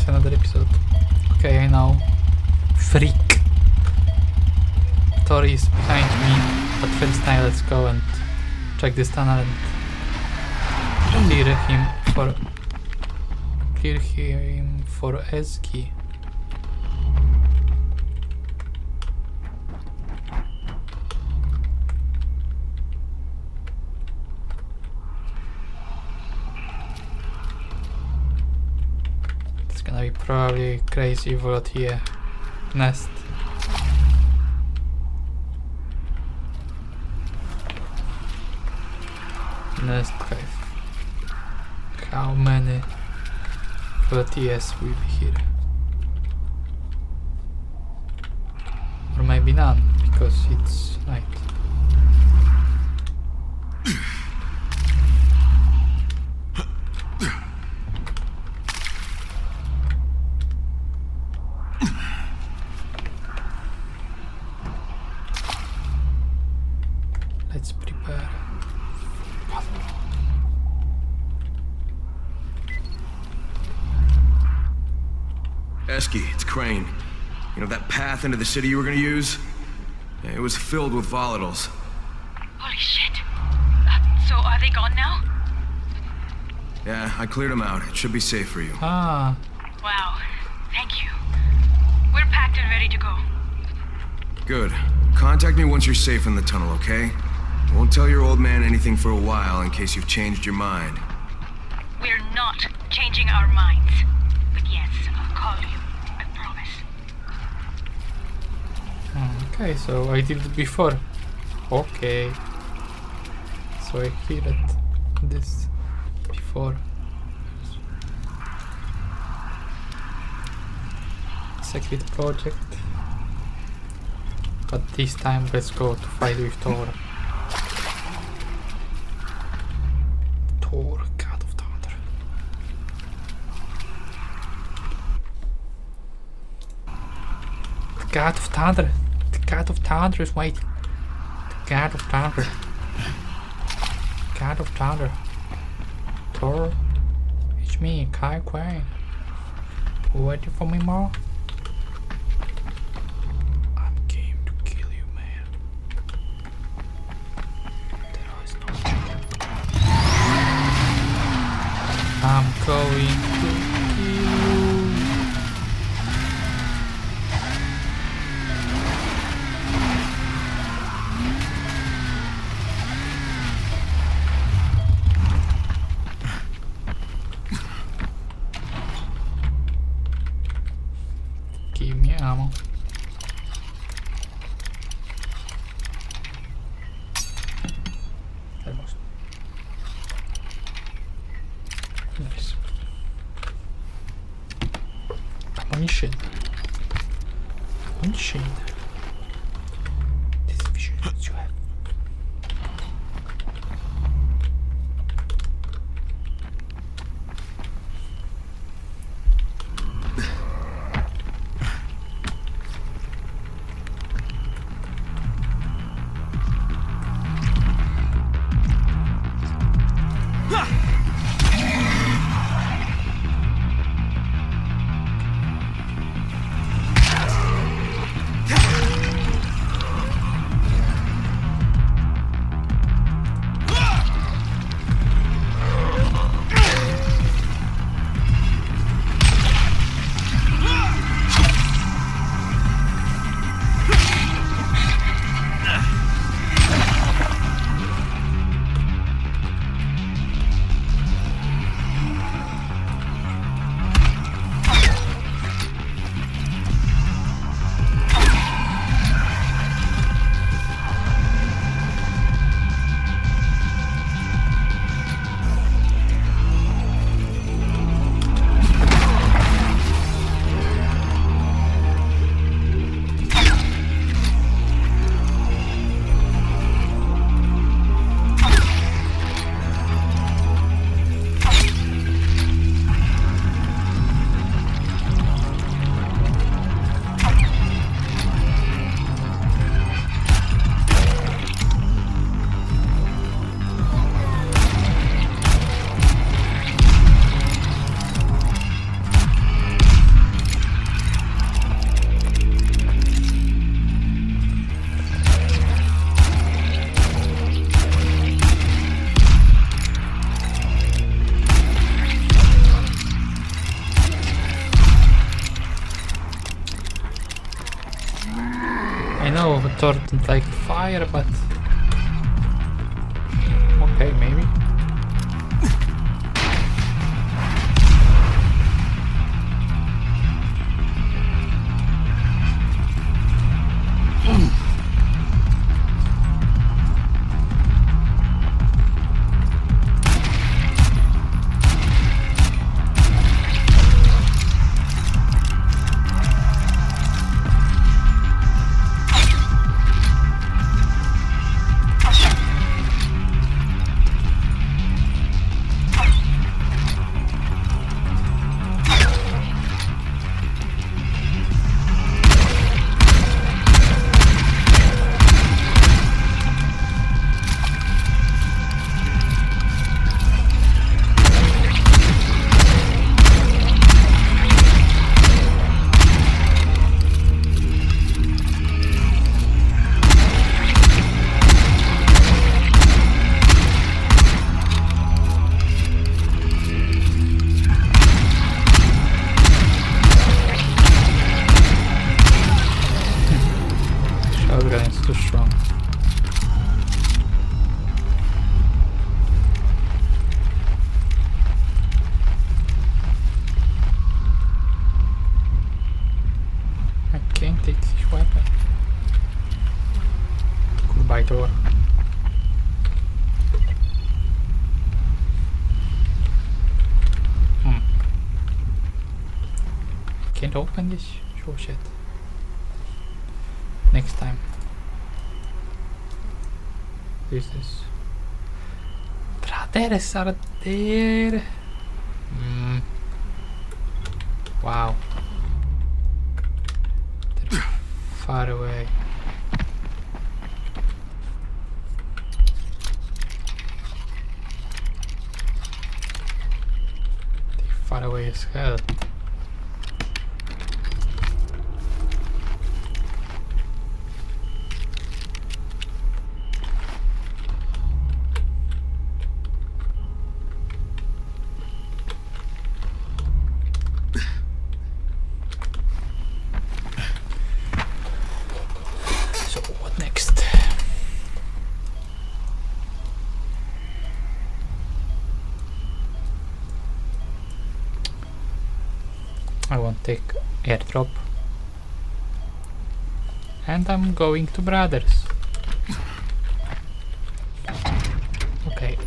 it's another episode. Okay, I know. Freak. Thor is behind me, but first time let's go and check this tunnel and clear him for Eski. It's gonna be probably crazy world here. Nest. Nest cave. How many volunteers will be here? Or maybe none, because it's night. Let's prepare. Eski, it's Crane. You know that path into the city you were gonna use? It was filled with volatiles. Holy shit. So are they gone now? Yeah, I cleared them out. It should be safe for you. Ah, Wow. Thank you. We're packed and ready to go. Good. Contact me once you're safe in the tunnel, okay? Won't tell your old man anything for a while in case you've changed your mind. We're not changing our minds. But yes, I'll call you. I promise. okay, so I did it before. Okay. So I heard this before. Secret project. But this time let's go to fight with Thor. Thor, God of Thunder. The God of Thunder. The God of Thunder is waiting. The God of Thunder. God of Thunder. Thor. It's me, Kai Quay. Waiting for me more? I'm game to kill you, man. There is no I'm going to kill you. Give me ammo. Almost. Nice. Ammunition. Ammunition. This vision you have. Thor didn't like fire, but okay, maybe. It's too strong. I can't take this weapon. Goodbye, door. Can't open this? Sure shit. Next time. Who's this? Brothers are there. Wow. They're far away. They're far away as hell. I won't take airdrop. And I'm going to Brothers. Okay.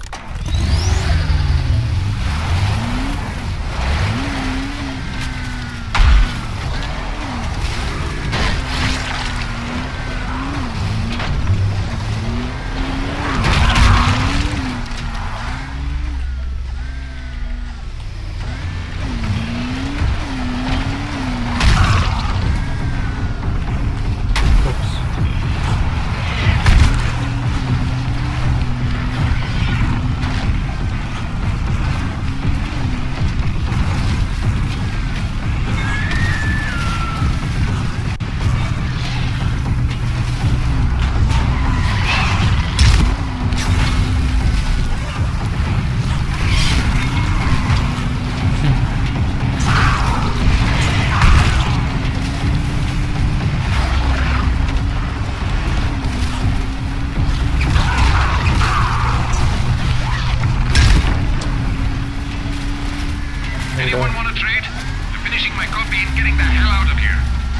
Anyone want to trade? I'm finishing my copy and getting the hell out of here.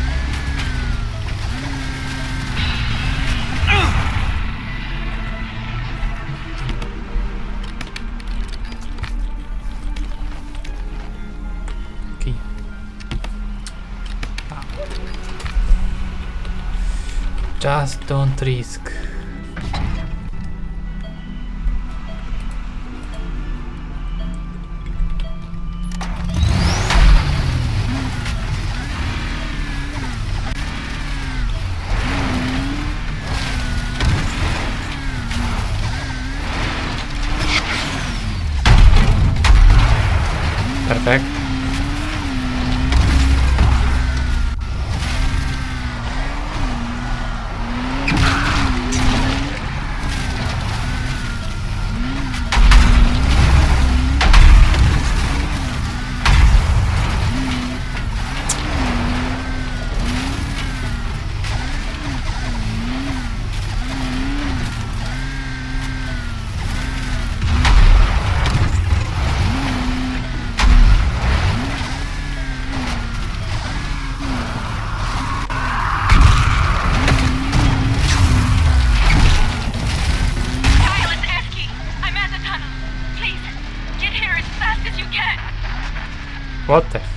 Okay. Just don't risk. Perfect. can! What the?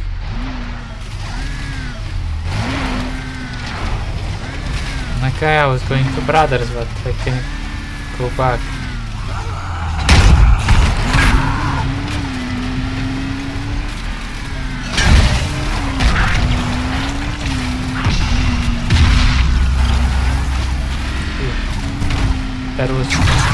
Okay, I was going to Brothers, but I can go back. That was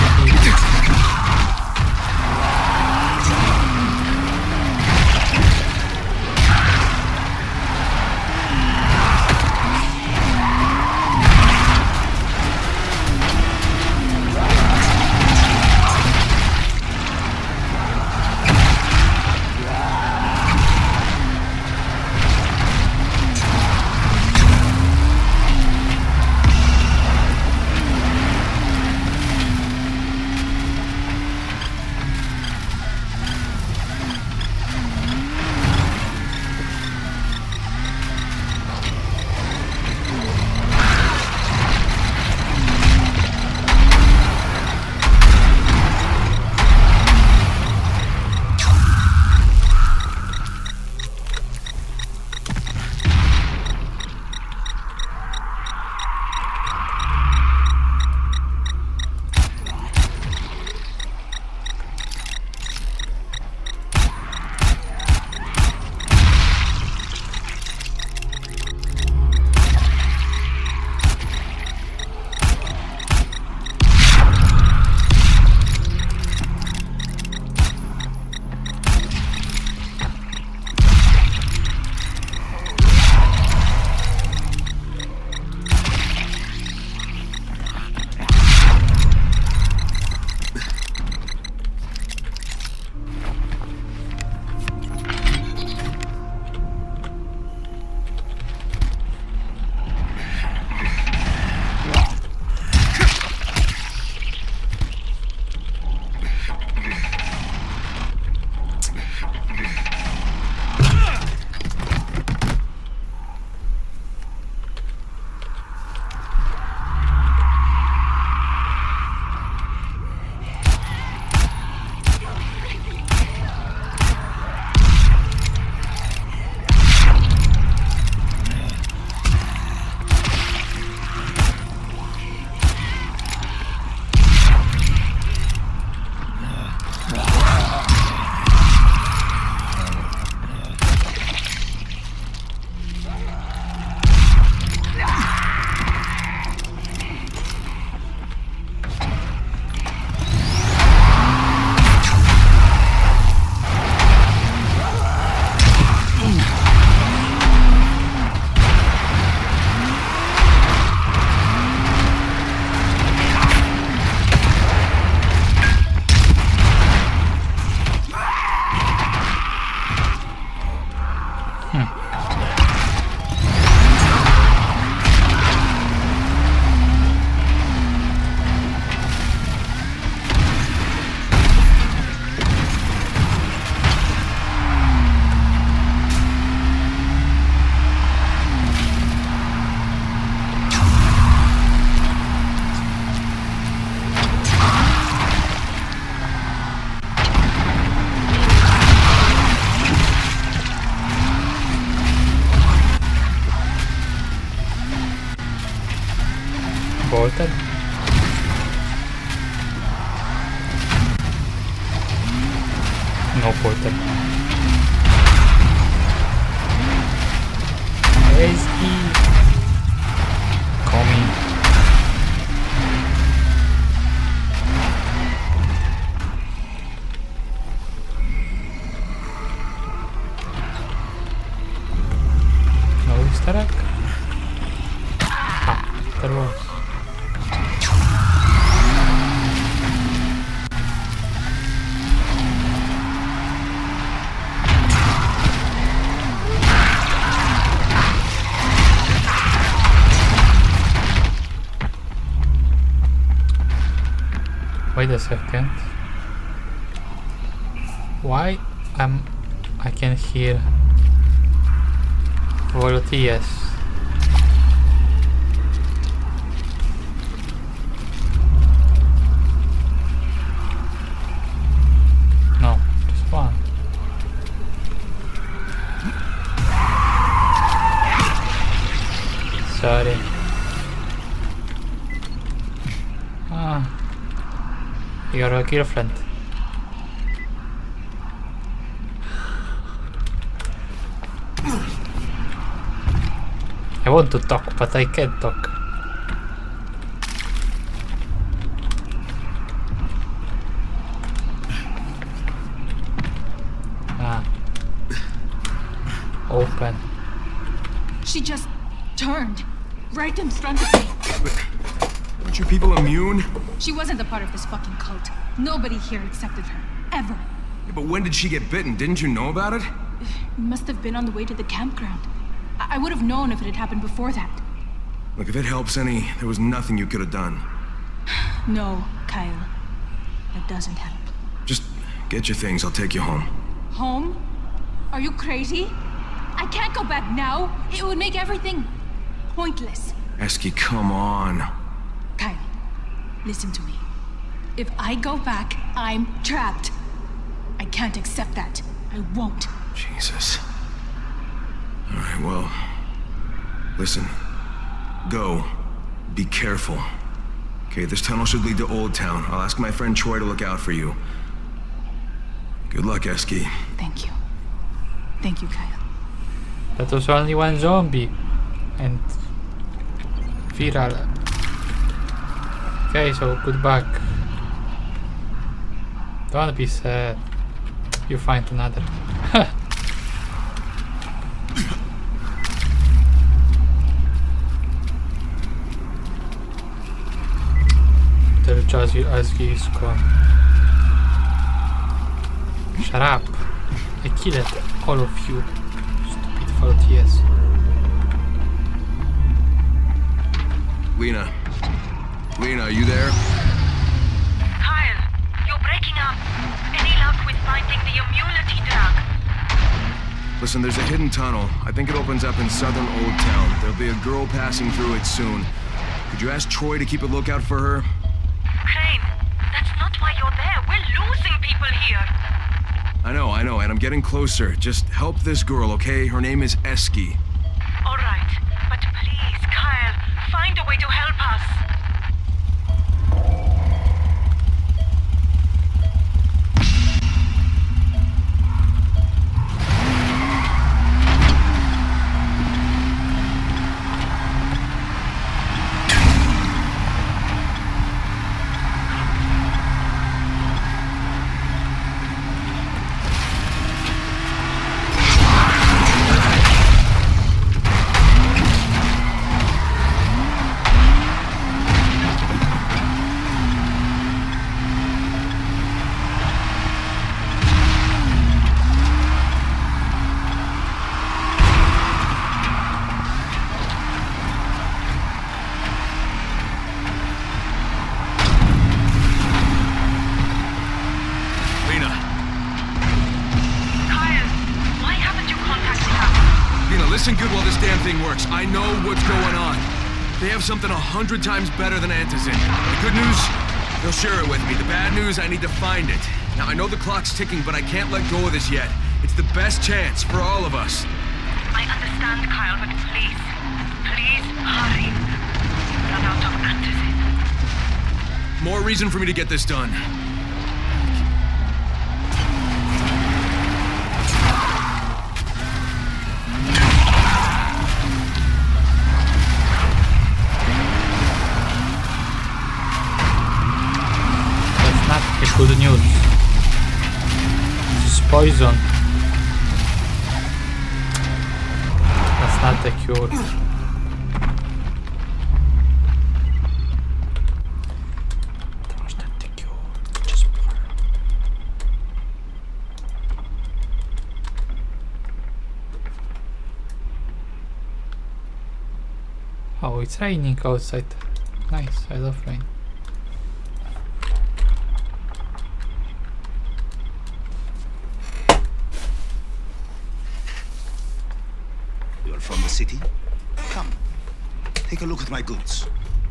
bolted. No portal. Where's he? Coming. No Easter egg? Ah, there was. Wait a second. Why I can hear volunteers? No, just one. your girlfriend. I want to talk, but I can't talk. Open. She just turned right in front of me. Aren't you people immune? She wasn't a part of this fucking cult. Nobody here accepted her. Ever. Yeah, but when did she get bitten? Didn't you know about it? Must have been on the way to the campground. I would have known if it had happened before that. Look, if it helps any, there was nothing you could have done. No, Kyle. That doesn't help. Just get your things, I'll take you home. Home? Are you crazy? I can't go back now. It would make everything pointless. Esky, come on. Kyle, listen to me. If I go back, I'm trapped. I can't accept that. I won't. Jesus. All right, well, listen. Go. Be careful. Okay, this tunnel should lead to Old Town. I'll ask my friend Troy to look out for you. Good luck, Esky. Thank you. Thank you, Kyle. That was only one zombie. And viral. Okay, so good luck. Don't be sad. You find another. Tell Jazzy Esky is gone. Shut up. I killed all of you. Stupid faultiers. Lena. Lena, are you there? Kyle, you're breaking up. Any luck with finding the immunity drug? Listen, there's a hidden tunnel. I think it opens up in southern Old Town. There'll be a girl passing through it soon. Could you ask Troy to keep a lookout for her? Crane, that's not why you're there. We're losing people here. I know, and I'm getting closer. Just help this girl, okay? Her name is Esky. All right, but please, Kyle, find a way to help us. Listen good while this damn thing works. I know what's going on. They have something 100 times better than Antizin. The good news, they'll share it with me. The bad news, I need to find it. Now, I know the clock's ticking, but I can't let go of this yet. It's the best chance for all of us. I understand, Kyle, but please hurry. We've run out of Antizin. More reason for me to get this done. Good news. This is poison. That's not the cure. That's not the cure. Just oh, it's raining outside. Nice, I love rain. From the city? Come, take a look at my goods.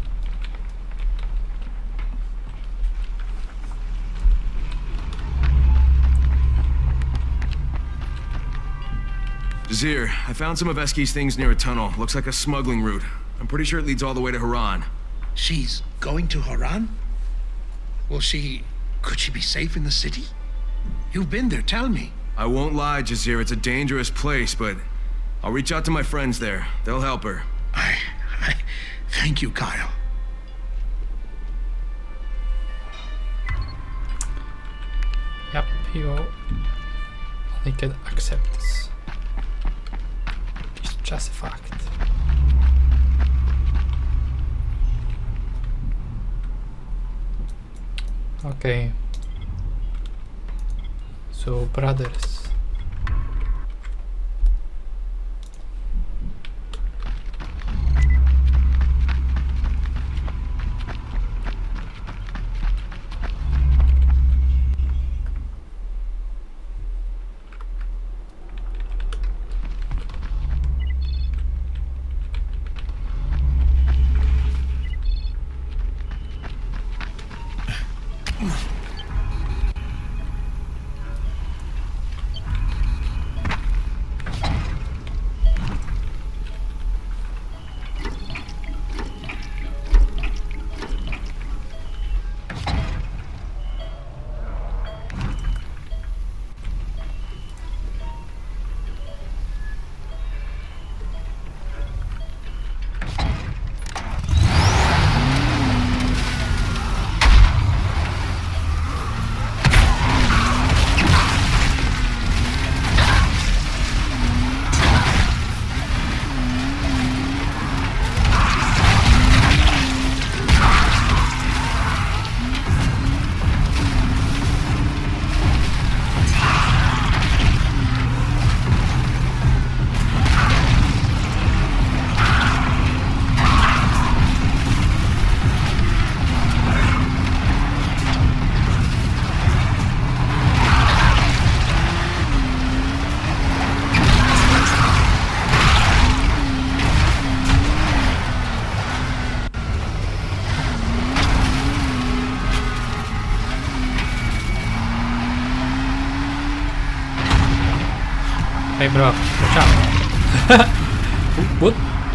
Zir, I found some of Esky's things near a tunnel. Looks like a smuggling route. I'm pretty sure it leads all the way to Haran. She's going to Haran? Will she Could she be safe in the city? You've been there, tell me. I won't lie, Jazir, it's a dangerous place, but I'll reach out to my friends there. They'll help her. I thank you, Kyle. Yep, you only can accept this. It's just a fact. Okay. So, brothers. Hey bro, watch out. What?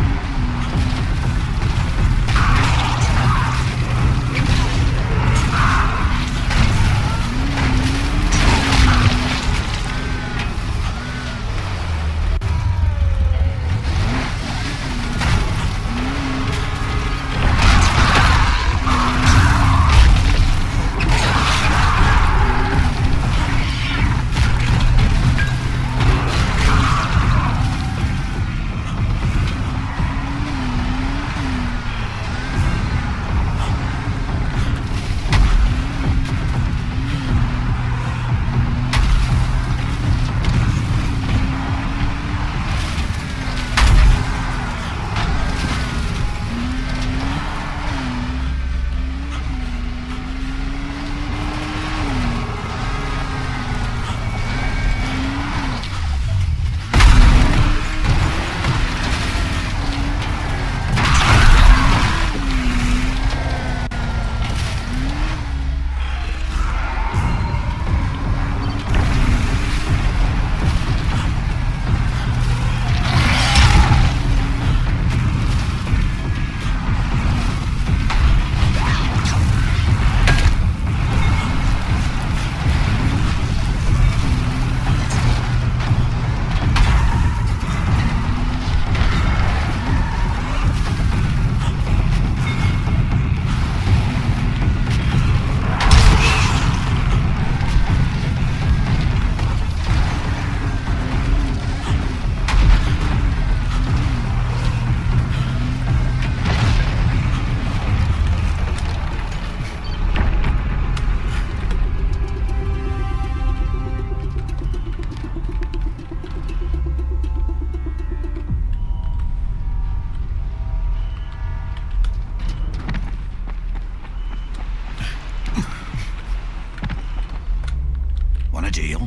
Want a deal?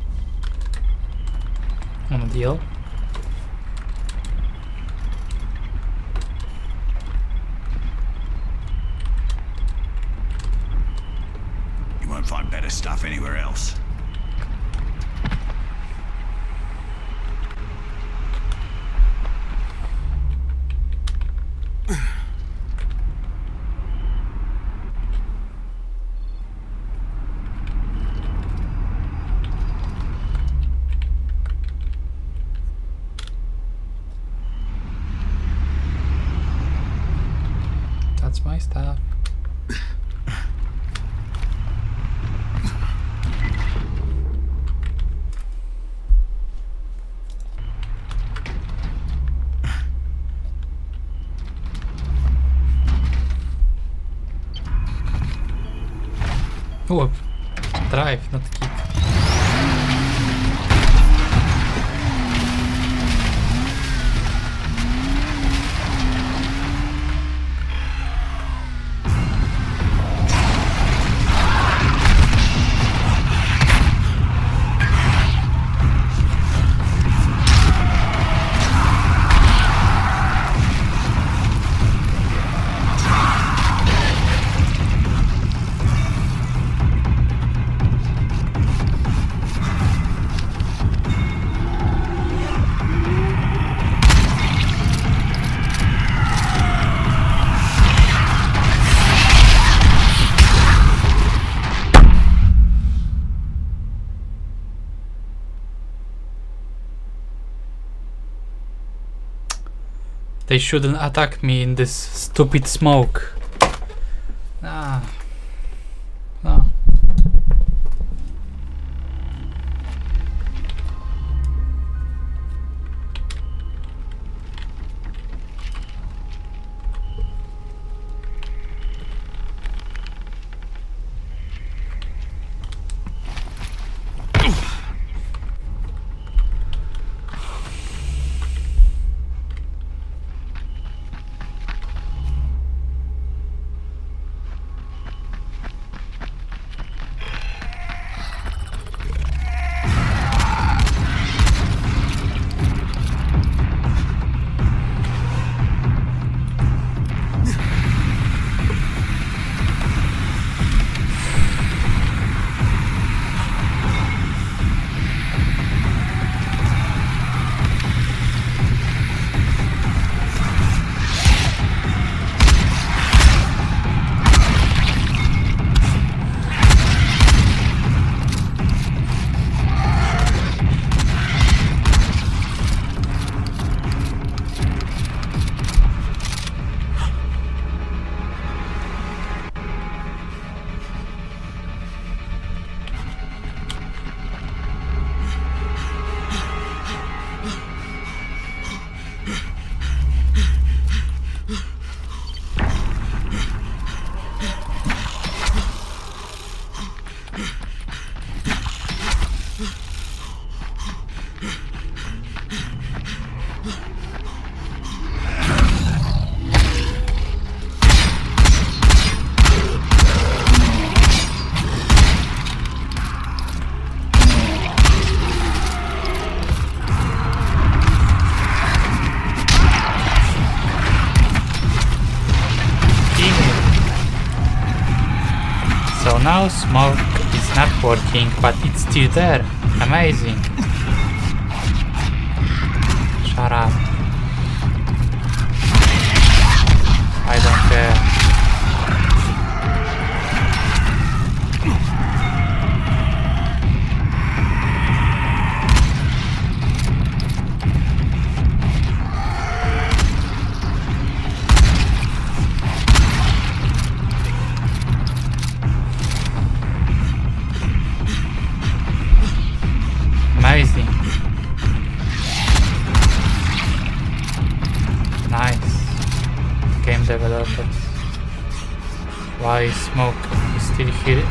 Want a deal? You won't find better stuff anywhere else. That's my stuff. Oh, drive, not kick. They shouldn't attack me in this stupid smoke. Ah. Oh. So now smoke is not working, but it's still there. Amazing. Shut up. I don't care. Amazing. Nice. Game developers. Why smoke is still here?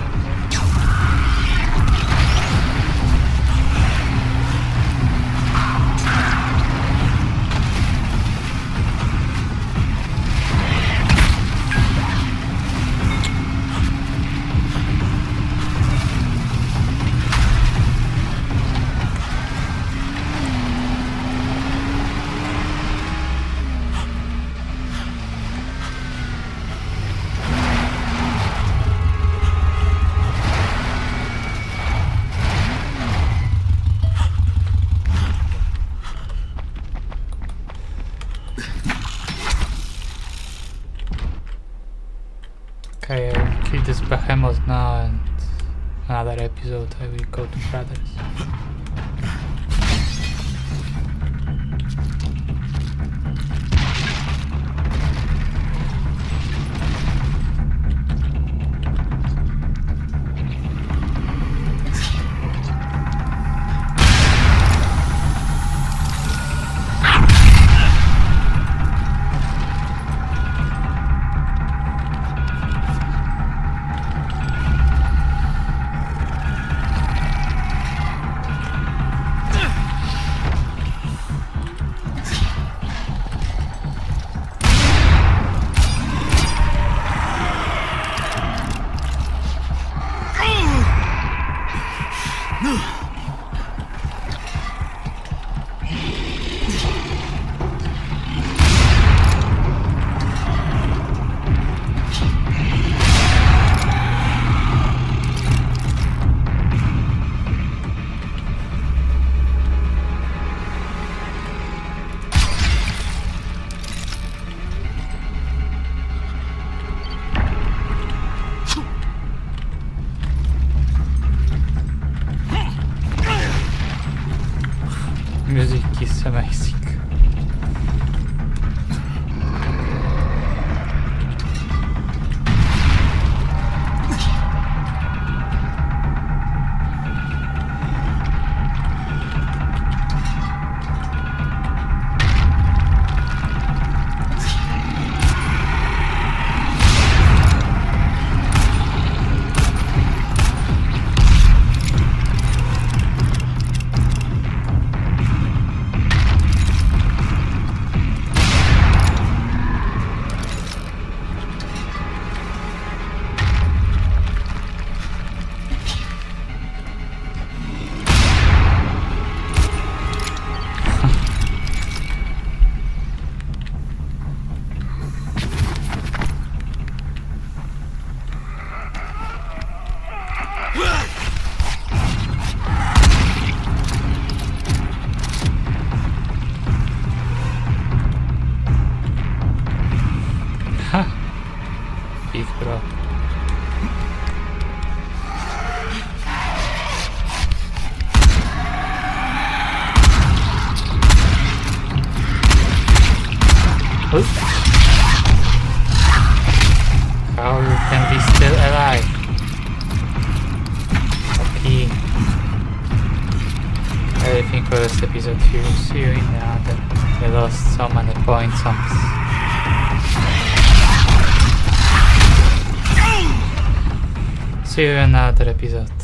Okay, I will kill this behemoth now, and another episode I will go to Brothers. Music is amazing. Big bro. Oops. How you can be still alive? Okay. I think for this episode here. See you in another. I lost so many points on this. See you in another episode.